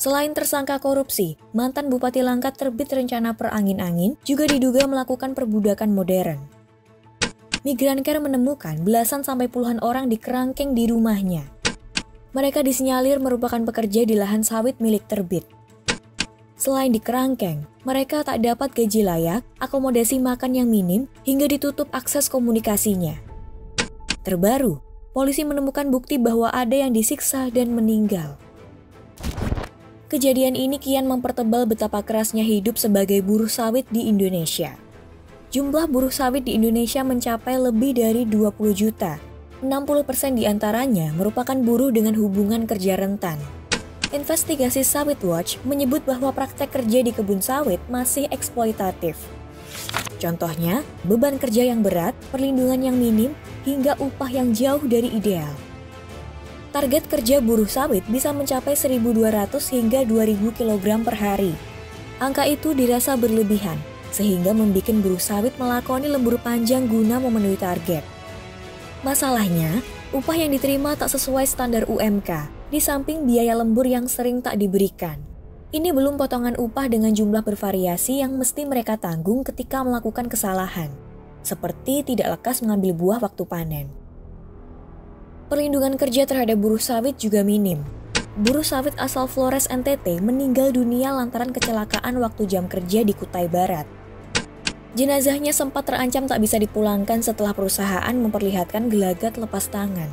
Selain tersangka korupsi, mantan Bupati Langkat terbit rencana perangin-angin juga diduga melakukan perbudakan modern. Migrancare menemukan belasan sampai puluhan orang di kerangkeng di rumahnya. Mereka disinyalir merupakan pekerja di lahan sawit milik terbit. Selain di kerangkeng, mereka tak dapat gaji layak, akomodasi makan yang minim, hingga ditutup akses komunikasinya. Terbaru, polisi menemukan bukti bahwa ada yang disiksa dan meninggal. Kejadian ini kian mempertebal betapa kerasnya hidup sebagai buruh sawit di Indonesia. Jumlah buruh sawit di Indonesia mencapai lebih dari 20 juta. 60% diantaranya merupakan buruh dengan hubungan kerja rentan. Investigasi Sawit Watch menyebut bahwa praktek kerja di kebun sawit masih eksploitatif. Contohnya, beban kerja yang berat, perlindungan yang minim, hingga upah yang jauh dari ideal. Target kerja buruh sawit bisa mencapai 1.200 hingga 2.000 kg per hari. Angka itu dirasa berlebihan, sehingga membuat buruh sawit melakoni lembur panjang guna memenuhi target. Masalahnya, upah yang diterima tak sesuai standar UMK, di samping biaya lembur yang sering tak diberikan. Ini belum potongan upah dengan jumlah bervariasi yang mesti mereka tanggung ketika melakukan kesalahan, seperti tidak lekas mengambil buah waktu panen. Perlindungan kerja terhadap buruh sawit juga minim. Buruh sawit asal Flores NTT meninggal dunia lantaran kecelakaan waktu jam kerja di Kutai Barat. Jenazahnya sempat terancam tak bisa dipulangkan setelah perusahaan memperlihatkan gelagat lepas tangan.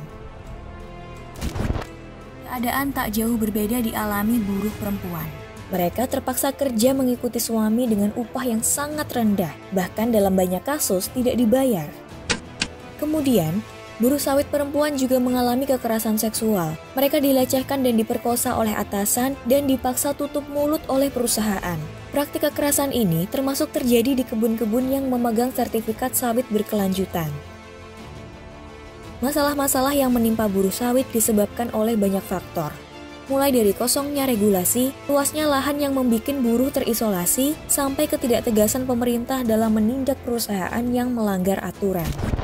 Keadaan tak jauh berbeda dialami buruh perempuan. Mereka terpaksa kerja mengikuti suami dengan upah yang sangat rendah, bahkan dalam banyak kasus tidak dibayar. Kemudian, buruh sawit perempuan juga mengalami kekerasan seksual. Mereka dilecehkan dan diperkosa oleh atasan dan dipaksa tutup mulut oleh perusahaan. Praktik kekerasan ini termasuk terjadi di kebun-kebun yang memegang sertifikat sawit berkelanjutan. Masalah-masalah yang menimpa buruh sawit disebabkan oleh banyak faktor. Mulai dari kosongnya regulasi, luasnya lahan yang membuat buruh terisolasi, sampai ketidaktegasan pemerintah dalam menindak perusahaan yang melanggar aturan.